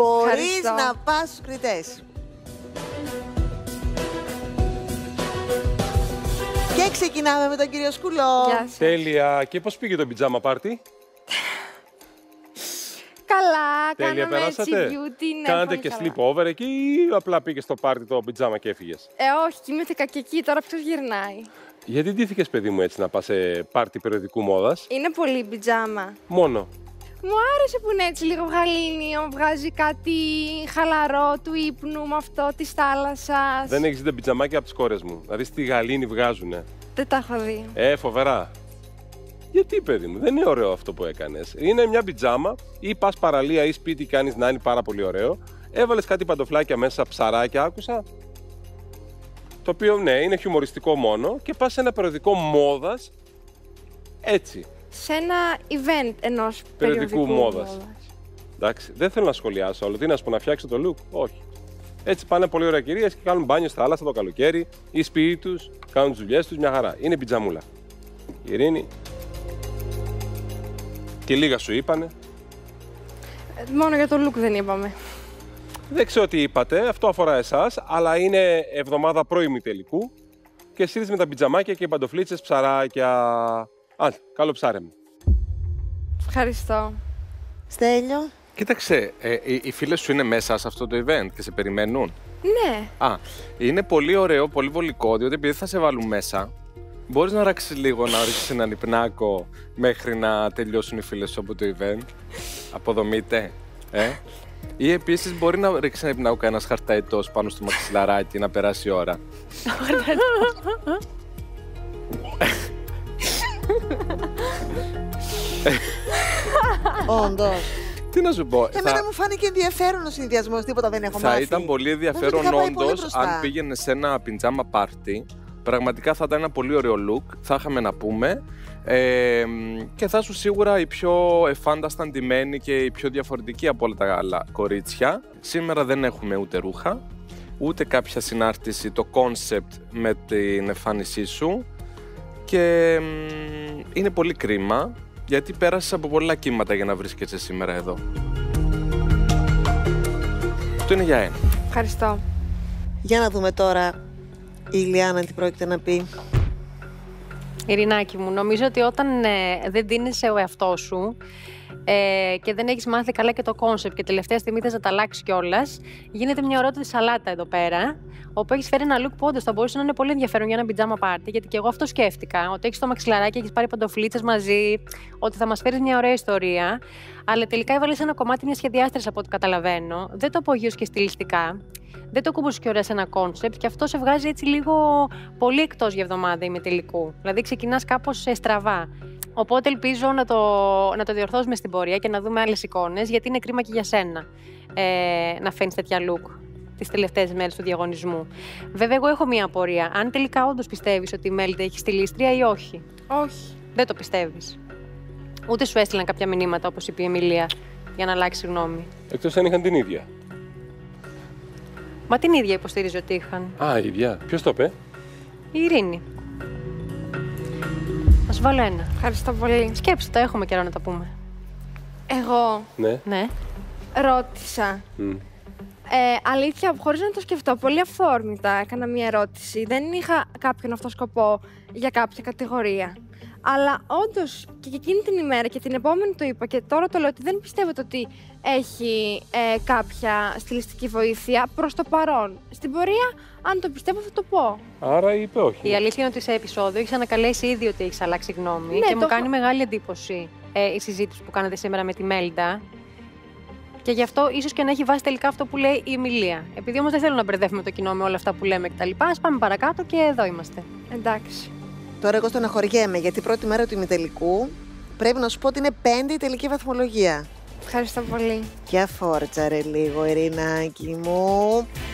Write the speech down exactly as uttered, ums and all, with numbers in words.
Μπορείς να πας στους κριτές. Και ξεκινάμε με τον κύριο Σκουλό. Τέλεια. Και πώς πήγε το πιτζάμα πάρτι? Καλά, Τέλεια, κάναμε έτσι περάσατε. beauty, ναι, Κάνατε πολύ και καλά. sleepover εκεί ή απλά πήγες στο πάρτι το πιτζάμα και έφυγες? Ε, όχι, κοιμήθηκα και εκεί, τώρα ποιος γυρνάει. Γιατί ντύθηκες, παιδί μου, έτσι να πας σε πάρτι περιοδικού μόδας? Είναι πολύ πιτζάμα. Μόνο. Μου άρεσε που είναι έτσι λίγο γαλήνιο, βγάζει κάτι χαλαρό του ύπνου με αυτό της θάλασσας. Δεν έχεις δει τα πιτζαμάκια από τις κόρες μου? Να δεις τι γαλήνη βγάζουνε. Δεν τα έχω δει. Ε, φοβερά. Γιατί, παιδί μου, δεν είναι ωραίο αυτό που έκανες. Είναι μια πιτζάμα ή πας παραλία ή σπίτι, κάνεις να είναι πάρα πολύ ωραίο. Έβαλες κάτι παντοφλάκια μέσα, ψαράκια, άκουσα. Το οποίο, ναι, είναι χιουμοριστικό μόνο και πας σε ένα περιοδικό μόδας έτσι. Σε ένα event ενός Περιοδικού περιοδικού μόδας. μόδας. Εντάξει, δεν θέλω να σχολιάσω όλο. Τι να σου πω, να φτιάξω το look? Όχι. Έτσι πάνε πολύ ωραία κυρίες και κάνουν μπάνιο στα θάλασσα το καλοκαίρι ή σπίτι τους, κάνουν τις δουλειές τους, μια χαρά. Είναι πιτζαμούλα. Η Ειρήνη. Και λίγα σου είπανε. Ε, Μόνο για το look δεν είπαμε. Δεν ξέρω τι είπατε, αυτό αφορά εσάς, αλλά είναι εβδομάδα πρώιμη τελικού και εσύ με τα πιτζαμάκια και οι παντοφλίτσες, ψαράκια. Άντε, καλό ψάρεμα. Ευχαριστώ. Στέλιο. Κοίταξε, ε, οι, οι φίλες σου είναι μέσα σε αυτό το event και σε περιμένουν. Ναι. Α, είναι πολύ ωραίο, πολύ βολικό, διότι επειδή θα σε βάλουν μέσα, μπορείς να ράξεις λίγο, να ρίξεις έναν υπνάκο μέχρι να τελειώσουν οι φίλες σου από το event. Αποδομείτε, ε. Ή επίσης μπορεί να ρίξεις ένα υπνάκο ένας χαρταετός πάνω στο μαξιλαράκι να περάσει η ώρα. Όντως. Τι να σου πω. Εμένα θα... μου φάνηκε ενδιαφέρον ο συνδυασμός, τίποτα δεν έχω Θα μάθει. ήταν πολύ ενδιαφέρον όντως αν πήγαινε σε ένα πιτζάμα πάρτι. Πραγματικά θα ήταν ένα πολύ ωραίο look, θα είχαμε να πούμε ε, και θα σου σίγουρα η πιο εφάνταστα ντυμένη και η πιο διαφορετική από όλα τα άλλα κορίτσια. Σήμερα δεν έχουμε ούτε ρούχα, ούτε κάποια συνάρτηση, το concept με την εμφάνισή σου και ε, είναι πολύ κρίμα γιατί πέρασες από πολλά κύματα για να βρίσκεσαι σήμερα εδώ. Αυτό είναι για ένα. Ευχαριστώ. Για να δούμε τώρα η Ηλιάνα τι πρόκειται να πει. Ειρηνάκη μου, νομίζω ότι όταν ε, δεν δίνεσαι ο εαυτός σου ε, και δεν έχεις μάθει καλά και το κόνσεπτ και τελευταία στιγμή θες να τα αλλάξει κιόλας, γίνεται μια ωραιότατη σαλάτα εδώ πέρα, όπου έχεις φέρει ένα look που όντως θα μπορούσε να είναι πολύ ενδιαφέρον για ένα πιτζάμα πάρτι, γιατί και εγώ αυτό σκέφτηκα, ότι έχεις το μαξιλαράκι, έχεις πάρει παντοφλίτσες μαζί, ότι θα μας φέρεις μια ωραία ιστορία, αλλά τελικά έβαλες ένα κομμάτι μια σχεδιάστρες από ό,τι καταλαβαίνω, δεν το απογείωσες και στιλιστικά. Δεν το κούμπωσε και ωραία σε ένα κόνσεπτ και αυτό σε βγάζει έτσι λίγο πολύ εκτός για εβδομάδα ημιτελικού. Δηλαδή ξεκινάς κάπως στραβά. Οπότε ελπίζω να το, να το διορθώσουμε στην πορεία και να δούμε άλλες εικόνες, γιατί είναι κρίμα και για σένα ε, να φαίνεις τέτοια look τις τελευταίες μέρες του διαγωνισμού. Βέβαια, εγώ έχω μία απορία. Αν τελικά όντως πιστεύεις ότι η Μέλντα έχει στιλίστρια ή όχι? Όχι. Δεν το πιστεύεις? Ούτε σου έστειλαν κάποια μηνύματα, όπως είπε η Εμιλία, για να αλλάξει γνώμη? Εκτός αν είχαν την ίδια. Μα την ίδια υποστηρίζει ότι είχαν. Α, η ίδια. Ποιος το είπε? Η Ειρήνη. Να σου βάλω ένα. Ευχαριστώ πολύ. Σκέψου, τα έχουμε καιρό να τα πούμε. Εγώ Ναι. Ναι. ρώτησα. Mm. Ε, αλήθεια, χωρίς να το σκεφτώ, πολύ αυθόρμητα έκανα μία ερώτηση. Δεν είχα κάποιον αυτό σκοπό για κάποια κατηγορία. Αλλά όντως και εκείνη την ημέρα και την επόμενη το είπα και τώρα το λέω ότι δεν πιστεύετε ότι έχει ε, κάποια στιλιστική βοήθεια προς το παρόν. Στην πορεία, αν το πιστεύω, θα το πω. Άρα είπε όχι. Η αλήθεια είναι ότι σε επεισόδιο έχεις ανακαλέσει ήδη ότι έχεις αλλάξει γνώμη Ναι, και το μου κάνει έχω- μεγάλη εντύπωση ε, η συζήτηση που κάνατε σήμερα με τη Μέλντα. Και γι' αυτό ίσως και να έχει βάσει τελικά αυτό που λέει η Εμιλία. Επειδή όμως δεν θέλω να μπερδεύουμε το κοινό με όλα αυτά που λέμε κτλ. Ας πάμε παρακάτω και εδώ είμαστε. Εντάξει. Τώρα εγώ στεναχωριέμαι γιατί πρώτη μέρα του ημιτελικού πρέπει να σου πω ότι είναι πέντε η τελική βαθμολογία. Ευχαριστώ πολύ. Για φόρτσα ρε λίγο, Ειρηνάκι μου.